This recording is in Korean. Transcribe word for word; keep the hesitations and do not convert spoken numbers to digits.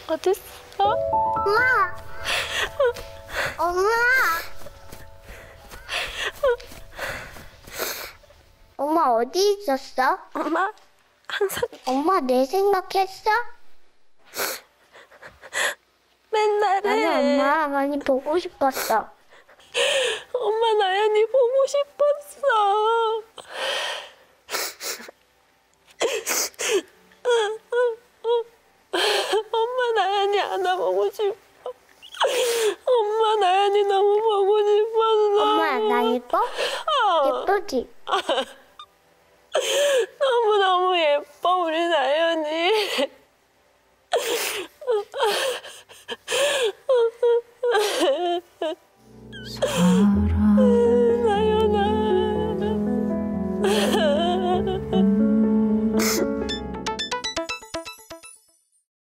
어딨어? 엄마! 엄마! 엄마 어디 있었어? 엄마 항상 엄마 내 생각했어? 맨날에 나는 엄마 많이 보고 싶었어. 엄마 나연이 보고 싶었어. 엄마 나연이 안아보고 싶어. 엄마 나연이 너무 보고 싶었어. 엄마 나 예뻐? 어. 예쁘지?